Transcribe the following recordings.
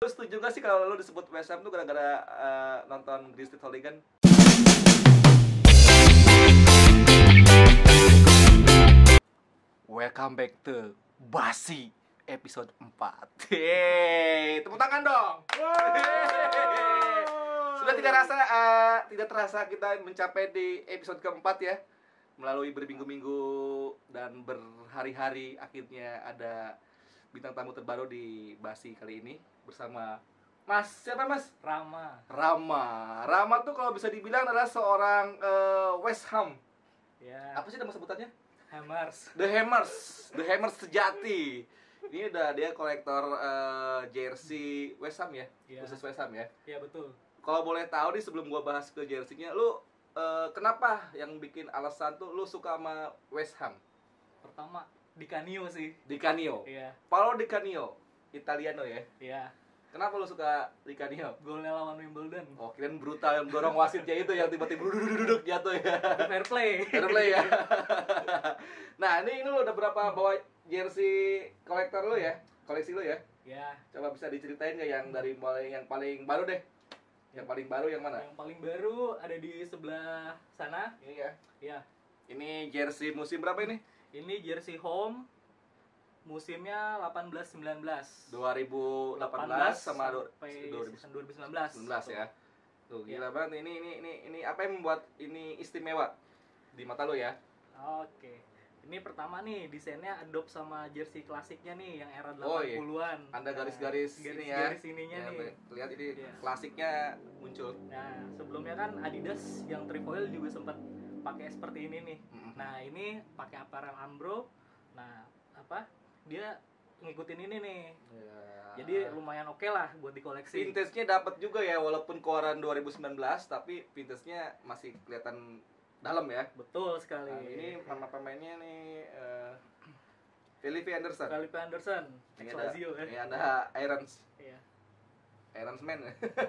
Lu setuju gak sih kalau lu disebut West Ham tuh gara-gara nonton Green Street Hooligan? Welcome back to Basi episode 4. Yeay, tepuk tangan dong. Sudah tidak terasa kita mencapai di episode keempat ya. Melalui berminggu-minggu dan berhari-hari, akhirnya ada bintang tamu terbaru di Basi kali ini bersama Mas, siapa Mas? Rama tuh kalau bisa dibilang adalah seorang West Ham. Ya. Apa sih nama sebutannya? Hammers. The Hammers sejati. Ini udah dia kolektor jersey West Ham ya, khusus West Ham ya. Iya betul. Kalau boleh tahu nih sebelum gua bahas ke jersey-nya, lu kenapa yang bikin alasan tuh lu suka sama West Ham? Pertama Di Canio sih. Di Canio. Iya. Paolo Di Canio, Italiano ya. Iya. Kenapa lu suka Di Canio? Golnya lawan Wimbledon. Oh, kirain brutal yang dorong wasitnya itu yang tiba-tiba duduk jatuh ya. Fair play. Fair play ya. Nah, ini lu udah berapa bawa jersey kolektor lu ya? Koleksi lu ya? Ya. Coba bisa diceritain nggak yang dari mulai yang paling baru deh? Yang paling baru yang mana? Yang paling baru ada di sebelah sana. Ini ya. Iya. Ini jersey musim berapa ini? Ini jersey home. Musimnya 18-19. 2018 sama season 2019. 2019 ya. Tuh gila banget. Ini apa yang membuat ini istimewa di mata lo ya? Oke. Ini pertama nih desainnya adopt sama jersey klasiknya nih yang era 80-an. Oh, iya. Ada garis-garis ini ya. Garis ininya Ya, nih. lihat ini Iya. klasiknya muncul. Nah, sebelumnya kan Adidas yang trefoil juga sempat pakai seperti ini nih. Nah, ini pakai apparel Umbro. Nah, dia ngikutin ini nih. Ya. Jadi lumayan oke lah buat dikoleksi. Vintage-nya dapat juga ya, walaupun keluaran 2019 tapi vintage-nya masih kelihatan dalam ya. Betul sekali. Nah, ini nama pemainnya nih Felipe Anderson. Felipe Anderson, Ini ex ada, Lazio ya. ini ada Irons. Iya. Irons Man.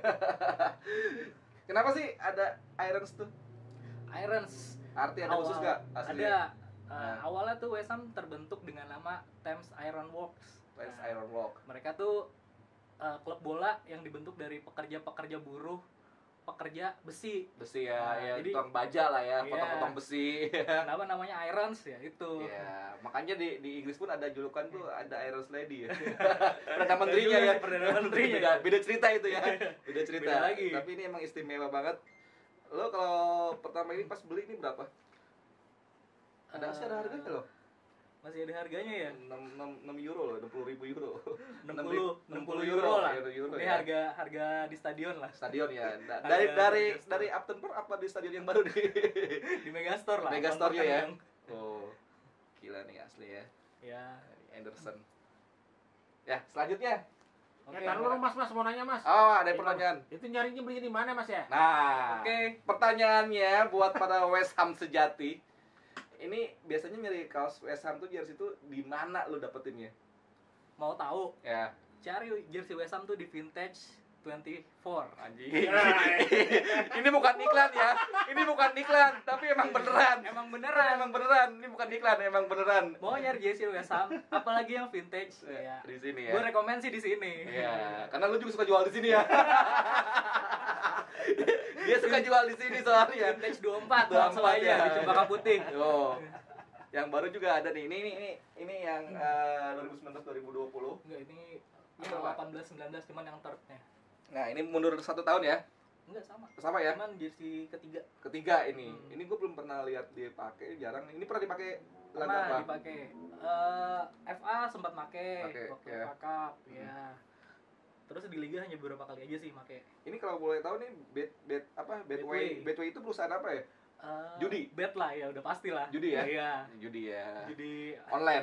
Kenapa sih ada Irons tuh? Irons. Arti ada khusus gak? Ada. Awalnya tuh West Ham terbentuk dengan nama Thames Iron Works. Thames Iron Works. Mereka tuh klub bola yang dibentuk dari pekerja-pekerja buruh, pekerja besi. Besi ya, ya jadi tukang baja lah ya, iya. potong-potong besi. Kenapa namanya Irons ya itu? Iya, makanya di Inggris pun ada julukan tuh, ada Irons Lady ya. Perdana menterinya ya. Perdana menterinya. Beda cerita itu ya. Beda cerita. Beda lagi. Tapi ini emang istimewa banget. Lo kalau pertama ini pas beli ini berapa? Ada masih ada harganya loh. Masih ada harganya ya? 6 euro loh, 60.000 euro. 60 euro lah. Euro Ini ya. harga di stadion lah. Stadion ya. Harga Dari Upton Park apa di stadion yang baru nih? Di Megastore lah. Megastore Kan ya. yang- Oh. Gila nih asli ya. Ya. Anderson. Ya, selanjutnya. Oke. Taruh mas mau nanya mas. Oh, ada pertanyaan. Itu nyarinya belinya di mana mas ya? Nah, Oke. pertanyaannya buat para West Ham sejati. Ini biasanya nyari kaos West Ham tuh jersey itu di mana lu dapetinnya? Mau tahu? Ya. Cari jersey West Ham tuh di Vintage 24 anjing. Ini bukan iklan ya. Ini bukan iklan, tapi emang beneran. Emang beneran. Emang beneran. Ini bukan iklan, emang beneran. Mau nyari jersey West Ham, apalagi yang vintage ya. Di sini ya. Gue rekomen sih di sini. Iya, karena lu juga suka jual di sini ya. Dia suka jual di sini soalnya. Vintage 24 langsung aja ya. di Cempaka Putih. Oh. Yang baru juga ada nih. Ini yang 2019 2020. Enggak, ini Apa? 18-19 cuman yang third-nya. Nah, ini mundur 1 tahun ya. Enggak sama. Sama ya. Cuman jersey ketiga. Ketiga ini. Ini gue belum pernah lihat dia pakai, jarang. Ini pernah dipakai laga Pernah apa? dipakai. FA sempat make Pakai, waktu ya. FA Cup ya. Terus di liga hanya beberapa kali aja sih make. Ini kalau boleh tahu nih Betway. Betway itu perusahaan apa ya? Judi? Bet lah ya, udah pasti lah. Judi ya? Iya. Judi ya. Judi Online.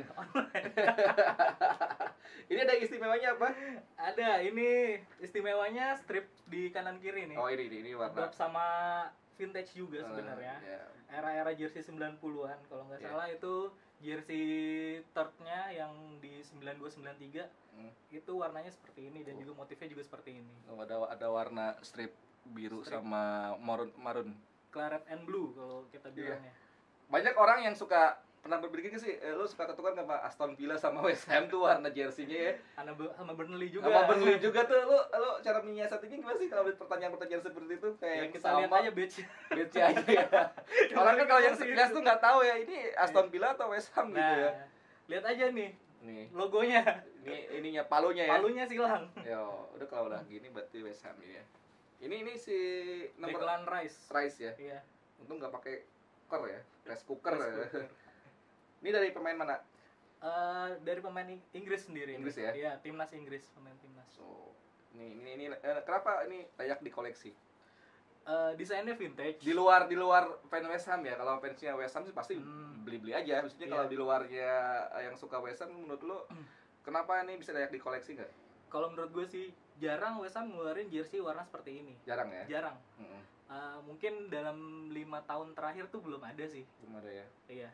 Ini ada istimewanya apa? ada, ini istimewanya strip di kanan kiri nih. Oh, ini warna. Adopt sama vintage juga sebenarnya. Ya. Era-era jersey 90-an kalau nggak Iya. salah itu jersey third-nya yang di 92-93 itu warnanya seperti ini dan juga motifnya juga seperti ini. Oh, ada warna strip biru Strip. sama marun. Claret and blue kalau kita Iya. bilangnya. Banyak orang yang suka pernah berpikir nggak sih, lu suka ketukar sama Aston Villa sama West Ham tuh warna jersinya ya? Sama Burnley juga. Sama Burnley juga tuh, lu cara menyiasatinya gimana sih kalau ada pertanyaan-pertanyaan seperti itu? Kayak Ya, yang kita lihat aja badge. Badge aja ya. Orang kan kalau yang sekilas tuh nggak tahu ya, ini Aston Villa atau West Ham gitu ya. Lihat aja nih Nih, logonya. ininya palunya ya. Palunya silang. Yo, udah kalau udah gini berarti West Ham ini ya. Ini si nomor Declan Rice. Rice ya. Iya. Untung nggak pakai cooker ya, rice cooker. Rice cooker. Ini dari pemain mana? Dari pemain Inggris sendiri. Inggris ya? Iya, timnas Inggris, pemain timnas. So, ini kenapa ini layak dikoleksi? Desainnya vintage. Di luar fan West Ham ya. Kalau fansnya West Ham sih pasti beli-beli aja. Maksudnya kalau Iya. di luarnya yang suka West Ham, menurut lo kenapa ini bisa layak dikoleksi nggak? Kalau menurut gue sih jarang West Ham ngeluarin jersey warna seperti ini. Jarang ya? Jarang. Mm-mm. Mungkin dalam 5 tahun terakhir tuh belum ada sih. Belum ada ya. Iya,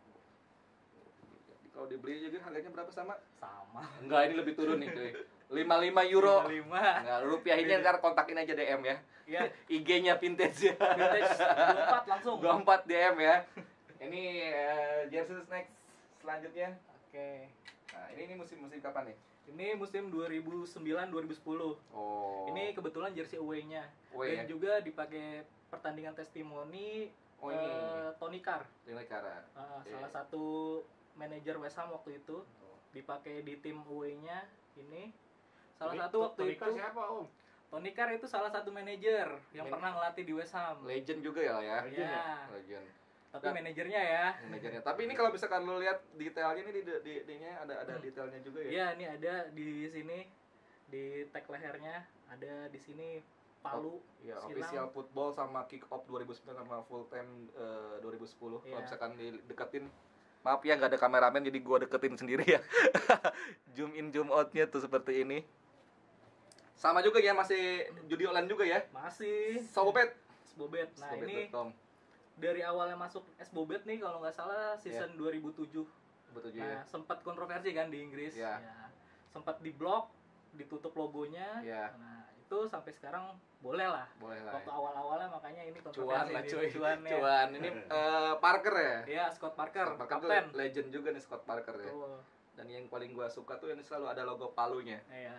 Kalau dibeli juga harganya berapa sama? sama. Enggak, ini lebih turun nih cuy. 55 euro. 5. Enggak, rupiahinnya ntar kontakin aja DM ya. Iya, IG-nya vintage ya. vintage 24 langsung. 24 DM ya. Ini jersey next selanjutnya. Oke. Nah, ini musim kapan nih? Ini musim 2009-2010. Oh. Ini kebetulan jersey away-nya. Away Dan ya? juga dipakai pertandingan testimoni Oh, ini. Tony Carr. Ini Kara. Iya. Salah satu manajer West Ham waktu itu dipakai di tim away-nya ini. Salah satu waktu itu siapa, Om? Tony Carr itu salah satu manajer yang pernah ngelatih di West Ham. Legend juga ya ya. Iya. Legend. Tapi Nah. manajernya ya. Manajernya. Tapi ini kalau misalkan lu lihat detailnya ini di-nya ada detailnya juga ya. Iya, ini ada di sini di tag lehernya, ada di sini palu, Ya, silang. official football sama kick off 2009 sama full time 2010. Kalau Iya. misalkan dideketin, maaf ya nggak ada kameramen jadi gua deketin sendiri ya. Zoom in zoom outnya tuh seperti ini. Sama juga ya, masih judi online juga ya. Masih Sobobet. Sbobet. Nah, ini Sobobet.com. dari awalnya masuk Sbobet nih kalau nggak salah season 2007. Betul Nah, ya. sempat kontroversi kan di Inggris. Iya. Ya. Sempat diblok, ditutup logonya. Iya. Nah, itu sampai sekarang boleh lah. Boleh lah. Waktu Ya. awal-awalnya makanya ini Cuan kontroversi lah nih, cuy. cuannya. Cuan. Ini Parker ya. Iya, Scott Parker, Scott Parker tuh kapten. legend juga nih Scott Parker ya. Betul. Dan yang paling gua suka tuh ini selalu ada logo palunya. Iya.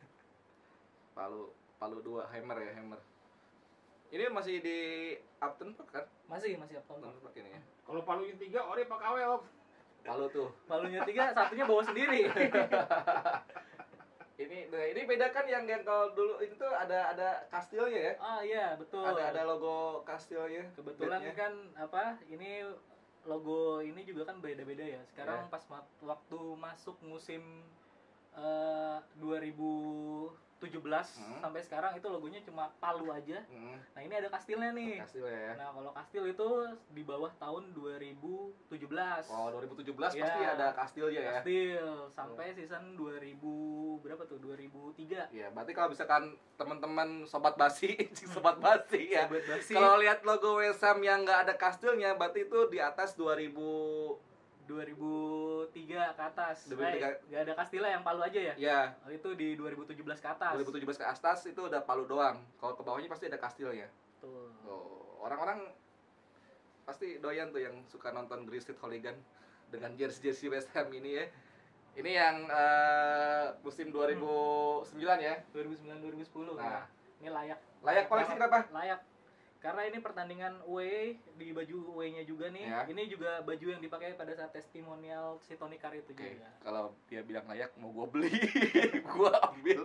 Palu 2 hammer ya, hammer. Ini masih di Upton Park kan? Masih Upton Upton Park. Park ini ya. Kalau palunya 3, ori Pak Kawe, Om. Palu tuh. Palunya 3, satunya bawa sendiri. Ini beda kan yang kalau dulu itu tuh ada kastilnya ya. Ah iya, betul. Ada logo kastilnya. Kebetulan bednya. kan ini logo ini juga kan beda-beda ya. Sekarang Iya. pas waktu masuk musim 2017 sampai sekarang itu logonya cuma palu aja. Nah, ini ada kastilnya nih. Kastilnya ya. Nah, kalau kastil itu di bawah tahun 2017. Oh, 2017 Ya. pasti ada kastilnya ya. Kastil sampai season 2000 berapa tuh? 2003. Ya, berarti kalau misalkan teman-teman sobat basi, sobat basi ya. Sobat basi. Kalau lihat logo West Ham yang nggak ada kastilnya, berarti itu di atas 2003 ke atas. 2003. Nggak ada kastilnya, yang palu aja ya? ya, Oh, itu di 2017 ke atas. 2017 ke atas itu udah palu doang. Kalau ke bawahnya pasti ada kastilnya. Tuh. Oh, orang-orang pasti doyan tuh yang suka nonton Green Street Hooligan dengan jersey West Ham ini ya. Ini yang musim 2009 ya. 2009-2010. Nah. Ini layak. Layak koleksi banget. berapa? Layak. Karena ini pertandingan away di baju away-nya juga nih. Ya. Ini juga baju yang dipakai pada saat testimonial si Tony Carr itu Oke, juga. kalau dia bilang layak mau gua beli, gua ambil.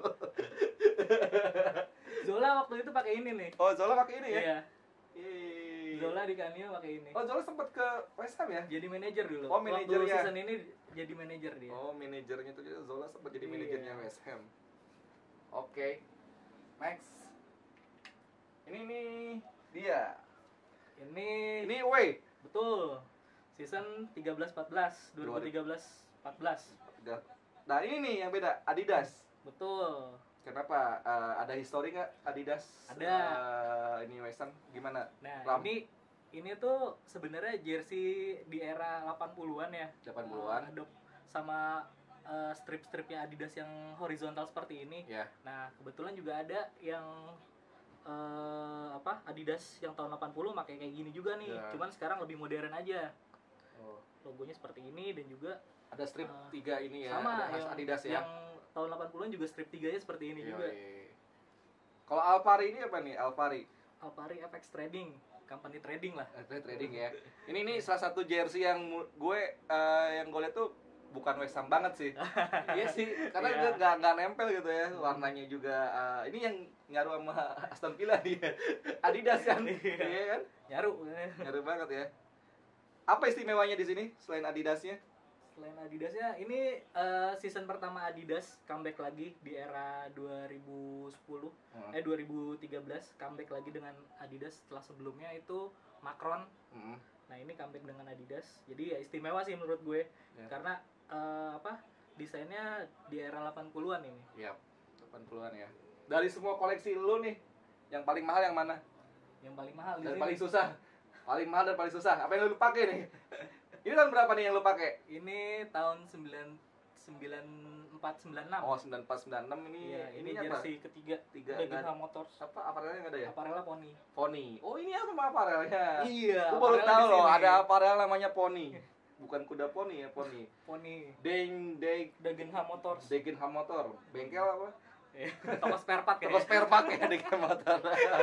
Zola waktu itu pakai ini nih. Oh, Zola pakai ini ya? Iya. Ih. Zola di Canio pakai ini. Oh, Zola sempat ke West Ham ya? Jadi manajer dulu. Oh, manajernya. Waktu season ini jadi manajer dia. Oh, manajernya tuh Zola sempat jadi Iya. manajernya West Ham. Oke. Next. Ini dia. Ini away. Betul. Season 13-14, 2013-14. Nah, ini nih yang beda, Adidas. Betul. Kenapa? Ada histori nggak Adidas? Ada. Ini West Ham gimana? Nah, Ram. ini tuh sebenarnya jersey di era 80-an ya. 80-an. Sama strip-stripnya Adidas yang horizontal seperti ini. Ya. Nah, kebetulan juga ada yang Adidas yang tahun 80 pakai kayak gini juga nih. Ya. Cuman sekarang lebih modern aja. Oh. Logonya seperti ini dan juga Ada strip 3 ini ya, sama ada khas yang, Adidas ya. yang tahun 80-an juga strip 3-nya seperti ini juga. Kalau Alpari ini apa nih? Alpari Alpari FX Trading, company trading lah. trading ya. Ini salah satu jersey yang gue lihat tuh bukan West Ham banget sih. Iya sih, karena Iya. nggak nempel gitu ya. Warnanya juga ini yang ngaruh sama Aston Villa nih. Adidas kan. Iya kan? Ngaruh banget ya. Apa istimewanya di sini selain Adidasnya? Selain Adidasnya, ini season pertama Adidas comeback lagi di era 2010 2013 comeback lagi dengan Adidas setelah sebelumnya itu Macron. Nah, ini comeback dengan Adidas. Jadi ya istimewa sih menurut gue. Ya. Karena desainnya di era 80-an ini. Iya, 80-an ya. Dari semua koleksi lu nih, yang paling mahal yang mana? Yang paling mahal di Dan sini. paling susah. Paling mahal dan paling susah. Apa yang lu pakai nih? Ini tahun berapa nih yang lu pakai? Ini tahun 9496. Oh, 9496 ini. Iya, ini apa? jersey ketiga Dagenham Motors. Apa aparelnya nggak ada ya? Aparelnya Pony. Pony. Oh, ini apa sama aparelnya? Iya. Gue baru aparelnya tahu di loh, sini. ada aparel namanya Pony. Bukan kuda poni ya, Pony. Pony. Dagenham Motors. Dagenham Motor. Bengkel apa? Toko spare part Toko kayaknya. spare part ya Dagenham Motor.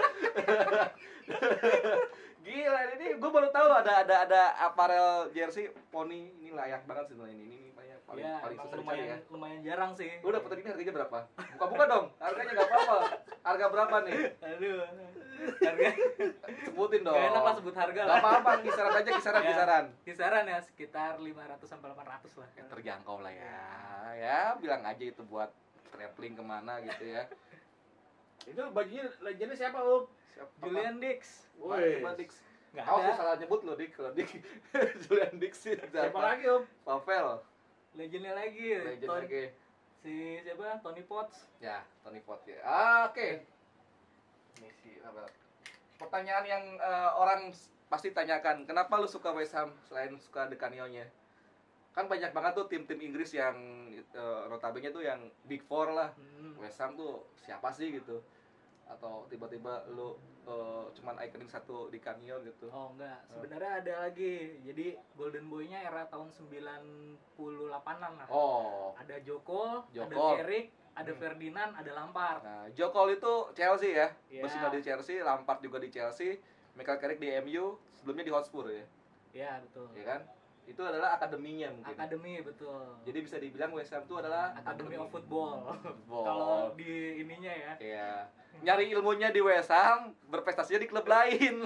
Gila, ini gue baru tahu ada aparel jersey Pony. Ini layak banget sih sebenarnya ini paling Ya, paling emang susah dicari ya. lumayan jarang sih. Lu dapet ini harganya berapa? Buka-buka dong. Harganya nggak apa-apa. Harga berapa nih? Aduh. Harga Sebutin dong. gak enak lah sebut harga lah. Gak apa-apa, kisaran aja kisaran. Ya, kisaran ya sekitar 500 sampai 800 lah. Ya, terjangkau lah ya. Ya, bilang aja itu buat traveling kemana gitu ya. Itu bajunya legendnya siapa, Om? Siapa? Julian Dix. Woi. Coba Dix. Nggak Awas lu ada. salah nyebut lo Dik. Kalau Dik Julian Dix sih. Siapa lagi, Om? Pavel. Legendnya lagi. Legend lagi. Si siapa? Tony Potts. Ya, Tony Pot ya. Oke. Ini sih apa? Pertanyaan yang orang pasti tanyakan, kenapa lu suka West Ham selain suka The Canyon-nya? Kan banyak banget tuh tim-tim Inggris yang notabene tuh yang Big Four lah. West Ham tuh siapa sih gitu? Atau tiba-tiba lu cuman ikonik satu di Canyon gitu. Oh enggak, sebenarnya ada lagi. Jadi Golden Boy-nya era tahun 98-an lah. Oh. Ada Joko, ada Joko. Carrick, ada Ferdinand, ada Lampard. Nah, Joe Cole itu Chelsea ya. Iya. Bersinar di Chelsea, Lampard juga di Chelsea, Michael Carrick di MU, sebelumnya di Hotspur ya. Ya, betul. Ya kan? Itu adalah akademinya mungkin. Akademi, betul. Jadi bisa dibilang West Ham itu adalah Academy of Football. Football. Kalau di ininya ya. Iya. Nyari ilmunya di West Ham, berprestasinya di klub lain.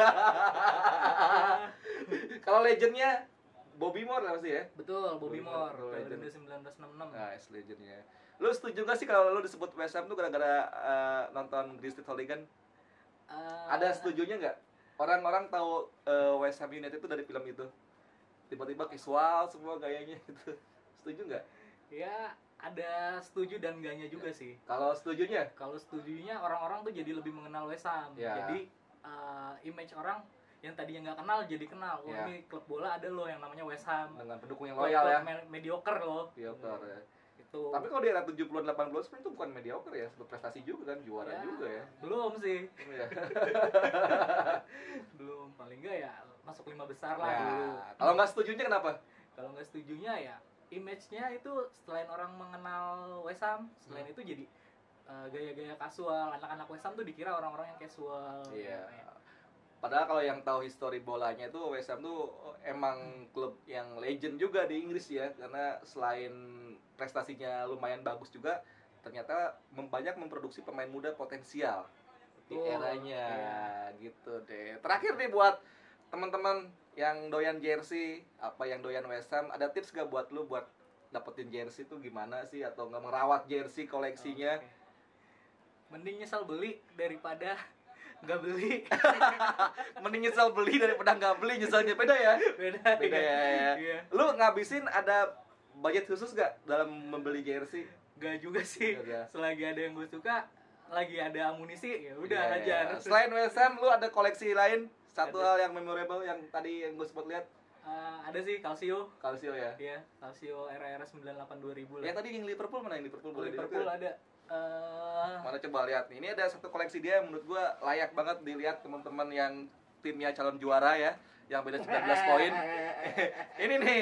Kalau legendnya Bobby Moore lah pasti ya. Betul, Bobby Moore, Legend. periode 1966. Nice legendnya. Lu setuju gak sih kalau lu disebut West Ham tuh gara-gara nonton Green Street Hooligans? Ada setujunya nggak? Orang-orang tahu West Ham United itu dari film itu. Tiba-tiba casual semua gayanya gitu. Setuju nggak? Ya, ada setuju dan enggaknya juga sih. Kalau setujunya? Kalau setujunya orang-orang tuh jadi lebih mengenal West Ham. Ya. Jadi image orang yang tadinya nggak kenal jadi kenal. Oh, Ya. ini klub bola ada loh yang namanya West Ham. Dengan pendukung yang loyal ya. Mediocre loh. Mediocre ya. Itu. Tapi kalau di era 70-an 80-an sebenarnya itu bukan mediocre ya, berprestasi juga kan, juara Ya, juga ya. Belum sih. Iya. Belum, paling enggak ya masuk 5 besar lah Ya, dulu. kalau nggak setujunya kenapa? Kalau nggak setujunya ya image-nya itu selain orang mengenal West Ham, selain itu jadi gaya-gaya kasual. Anak-anak West Ham tuh dikira orang-orang yang casual. Iya. Ya. Padahal kalau yang tahu histori bolanya itu West Ham tuh emang klub yang legend juga di Inggris ya, karena selain prestasinya lumayan bagus juga, ternyata banyak memproduksi pemain muda potensial di Betul, eranya iya. gitu deh. Terakhir nih buat teman-teman yang doyan jersey, apa yang doyan West Ham, ada tips gak buat lu buat dapetin jersey tuh gimana sih, atau nggak merawat jersey koleksinya? Oke. Mending nyesal beli daripada nggak beli. Mending nyesel beli daripada nggak beli, nyeselnya beda ya. Beda ya. Iya. Lu ngabisin ada budget khusus gak dalam membeli jersey? Gak juga sih. Gak. Selagi ada yang gue suka, lagi ada amunisi, ya udah Iya, hajar. iya. Selain West Ham, lu ada koleksi lain? Satu Ada. hal yang memorable yang tadi yang gue sempat lihat, Ada sih Calcio. Calcio ya. Iya, Calcio era-era 98 2000 lah. Yang tadi yang Liverpool mana, yang Liverpool boleh Liverpool dilihat? ada. Mana coba lihat nih. Ini ada satu koleksi dia yang menurut gua layak banget dilihat teman-teman yang timnya calon juara ya, yang beda 19 poin. Ini nih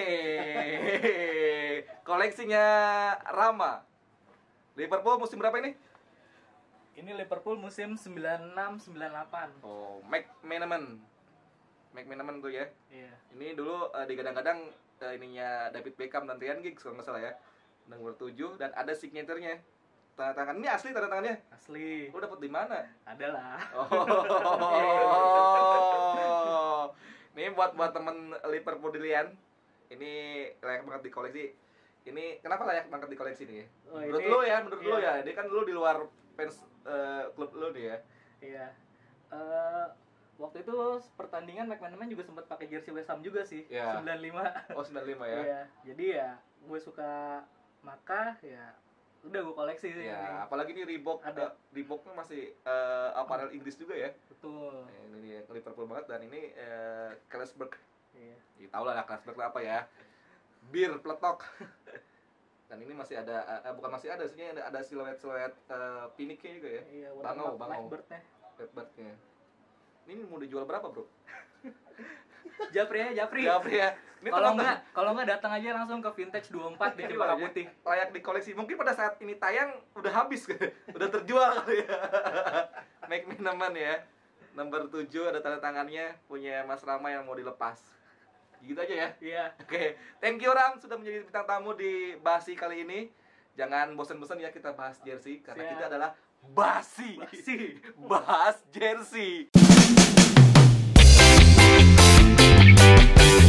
koleksinya Rama. Liverpool musim berapa ini? Ini Liverpool musim 96-98. Oh, McManaman tuh ya. Iya. Ini dulu digadang-gadang ininya David Beckham dan Ryan Giggs kalau nggak salah ya. Nomor 7 dan ada signaturenya. Tanda tangan ini asli tanda tangannya. Asli. Lu dapat di mana? Adalah. Oh. Ini buat temen Liverpool dilian. Ini layak banget dikoleksi. Ini kenapa layak banget dikoleksi nih? Oh, Menurut ini- lu ya, menurut lu iya. ya. Dia kan lu di luar fans klub lu nih ya. Iya. Waktu itu pertandingan McManaman juga sempat pakai jersey West Ham juga sih. Iya. 95. Oh, 95 ya. Iya. Jadi ya gue suka maka ya udah gue koleksi sih. Ya, ini. apalagi nih Reebok Ada. Reeboknya masih apparel Inggris juga ya. Betul. Ini dia Liverpool banget dan ini Carlsberg. Iya. Ya, tau lah Carlsberg apa ya. Bir peletok. Dan ini masih ada bukan masih ada, sebenarnya ada siluet piniknya juga ya. Iya, Bangau. Blackbird-nya. Blackbird-nya. Ini mau dijual berapa, Bro? Japri. Japri ya. Ini Kalau enggak datang aja langsung ke Vintage 24 di Cempaka Putih. layak dikoleksi. Mungkin pada saat ini tayang udah habis, udah terjual kali ya. McManaman ya. Nomor 7 ada tanda tangannya, punya Mas Rama yang mau dilepas. Gitu aja ya. Iya. Oke, thank you Ram sudah menjadi bintang tamu di Basi kali ini. Jangan bosan-bosan ya kita bahas jersey karena Siap. kita adalah Basi. Bahas jersey.